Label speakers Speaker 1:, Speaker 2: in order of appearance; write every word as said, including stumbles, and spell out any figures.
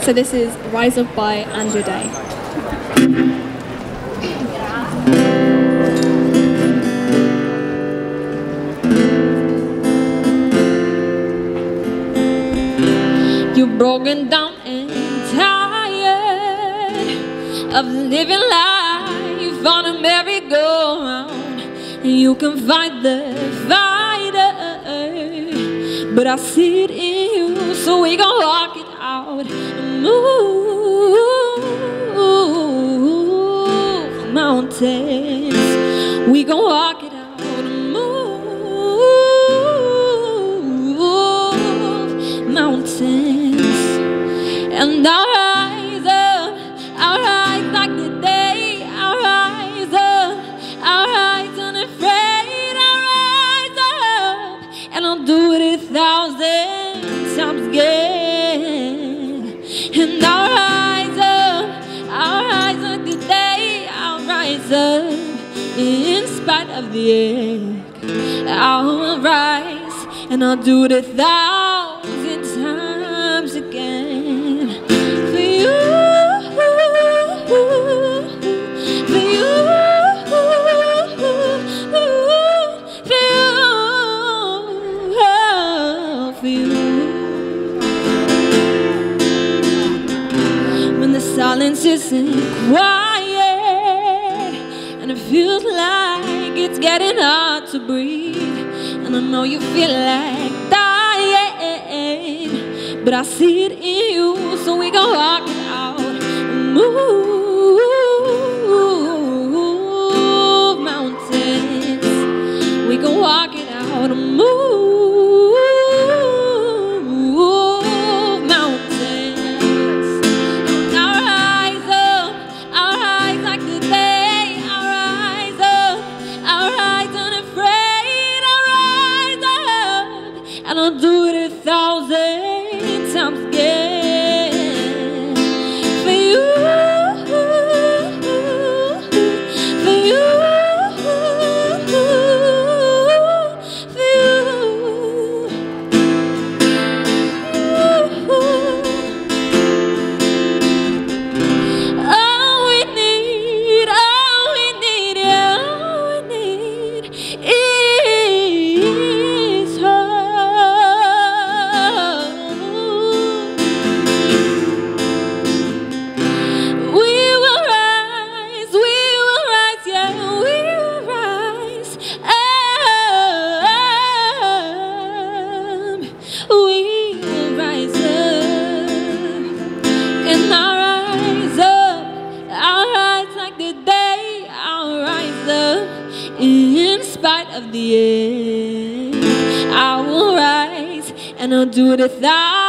Speaker 1: So this is Rise Up by Andrew Day. You're broken down and tired of living life on a merry-go-round. You can fight the fighter, but I see it in you, so we gon' walk it out. Move mountains, we gon' walk it out. Move mountains, and I'll rise up, I'll rise like the day. I'll rise up, I'll rise unafraid. I'll rise up, and I'll do it a thousand times again. And I'll rise up, I'll rise like the day. I'll rise up in spite of the ache. I'll rise, and I'll do it a thousand times again. For you, for you, for you, for you. When the silence isn't quiet and it feels like it's getting hard to breathe, and I know you feel like dying, but I see it in you, so we gon' walk it out. Move mountains, we gon' walk it out. Move mountains, I'll rise up, I'll rise like the day. I'll rise up, I'll rise unafraid. I'll rise up, and I'll do it a thousand times again. For you, for you, for you. All we need, all we need, yeah, all we need is hope. We will rise, we will rise, yeah, we will rise up. We will rise up, and I'll rise up, I'll rise like the day. I'll rise up in spite of the end. I will rise, and I'll do it a thousand